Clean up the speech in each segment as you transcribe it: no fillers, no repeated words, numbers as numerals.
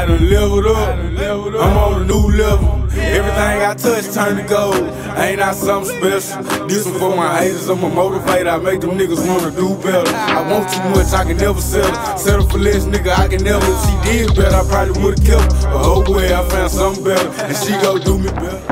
done leveled up. I'm on a new level. Everything I touch turn to gold. Ain't I something special? This one for my haters. I'm a motivator. I make them niggas wanna do better. I want too much, I can never settle. Settle for less, nigga, I can never. If she did better, I probably would've kept her. But oh boy, I found something better, and she gon' do me better.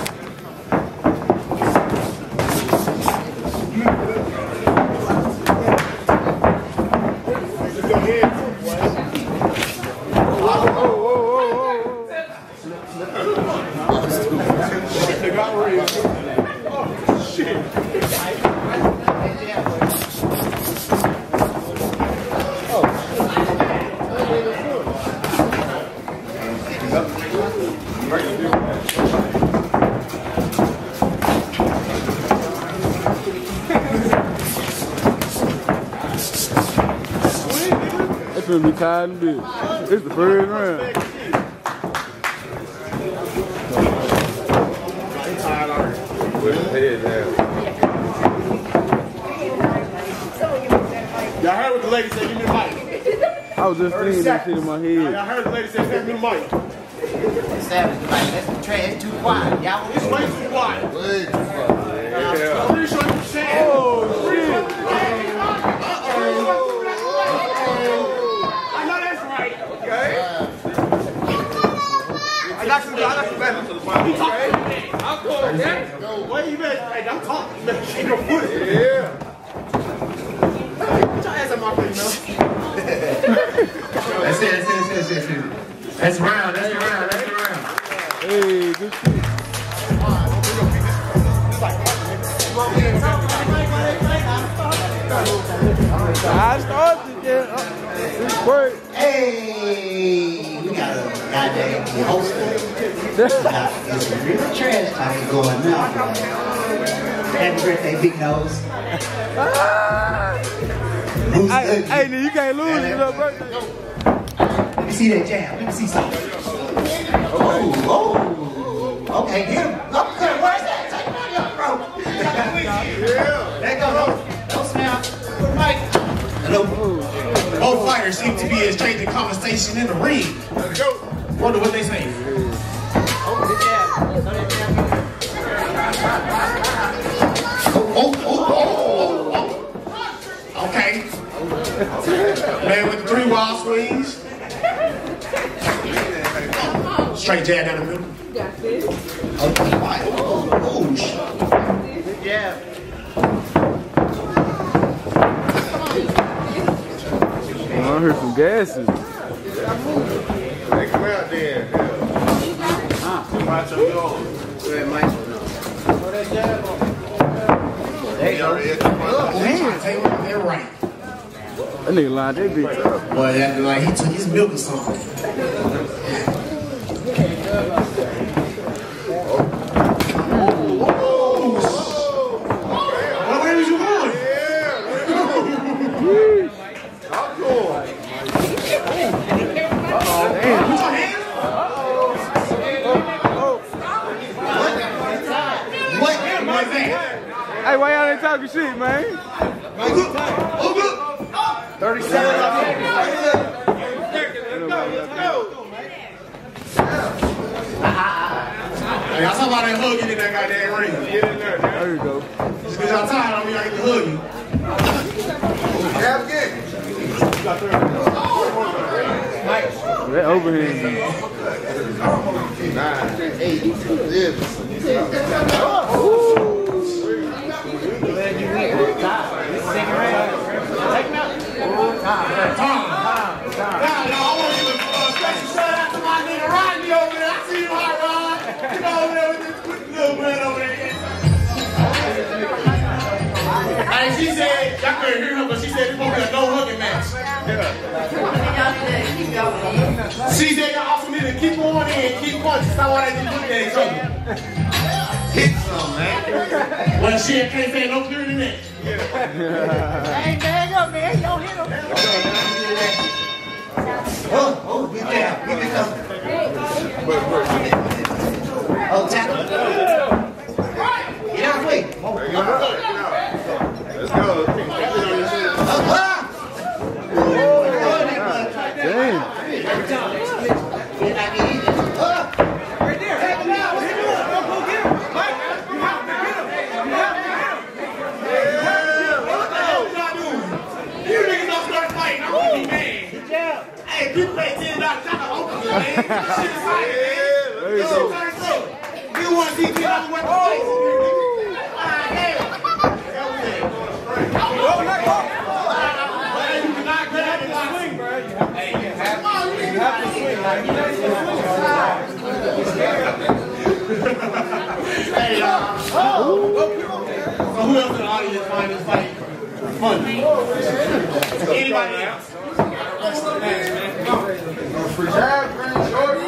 It's gonna be tired and big. It's the first round. Y'all heard what the lady said, give me the mic. I was just thinking that shit in my head. Y'all heard the lady say, give me the mic. Savage, like, that's the trash, it's too quiet. Y'all It's way too quiet. way too quiet. I'm pretty sure you said. Oh, shit. I know that's right. Okay. I got some better. You talking to me? I'm cool, okay? What you been? Hey, I'm talking. You better shake your foot. Yeah. Put your ass on my face, man. That's it. That's round. Hey, good shit. I started, yeah. It's work. Hey, we got a goddamn host. There's some real trash talking going now. Happy birthday, Big Nose. Hey, you can't lose it, though, birthday. Let me see that jab. Let me see something. Oh. Okay, hit him. Okay, where's that? Take money up, bro. There you go. Don't smell. Mike. Hello. Both fighters seem to be exchanging conversation in the ring. Let's go. Wonder what they say. Okay. Man with the 3 wild swings. Straight jab down the middle. Okay, fine. Shit. Good jab. I heard some gases. Take him out there. Macho, yo. Good, Mike. There you go. Take him out there right. That nigga lined that bitch up. Boy, that like he took his milk or something. Where was you going? I'm going. Put your hands. What? What's that? Hey, why y'all ain't talking shit, man? 37. Hey, y'all talking about that hugging in that goddamn ring. Get in there. There you go. Just because y'all tired of me, I get to hug you. Have again. That overhand. 9, 8, 11. Hey, she said, y'all couldn't hear her, but she said it's gonna be a no hugging match. She said y'all also need to keep going in, keep punching. Stop all that just looking at each other. Hit some, man. Well, shit, can't say no clearer than that. Hey, man, up, man. Don't hit him. Oh, get down. Give me something. Oh, tackle. Get out of the way. Let's go. Damn. fighting. I'm gonna be mad. Good job. Hey, people pay $10 y'all can open it, man. Shit is fighting, man. Yo, turn up. You want to see $10 worth of fights? Hey, who else in the audience find this fight funny? Anybody else? Free jab, man, shorty.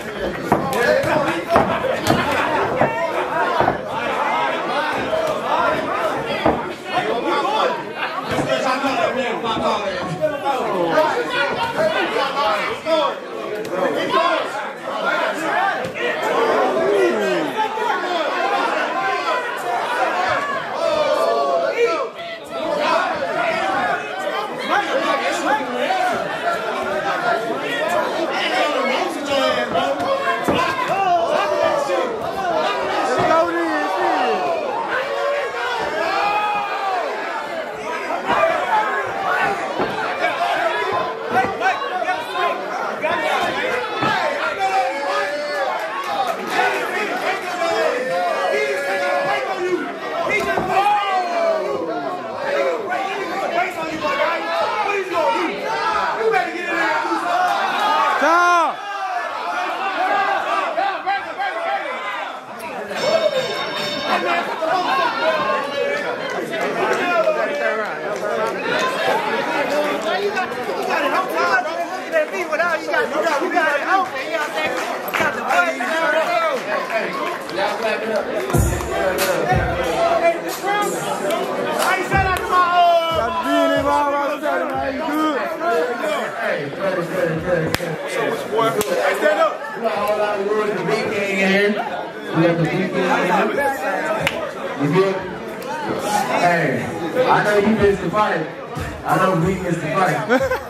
Stand up. We got all our words, the big gang in here. We got the big gang in here. You good? Hey, I know you missed the fight. I know we missed the fight.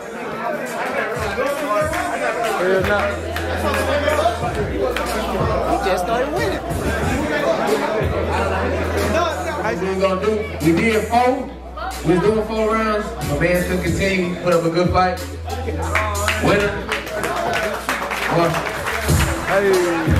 He just started winning. What we gonna do? We did 4. We was doing 4 rounds. My man still continue. Put up a good fight. Winner. Hey.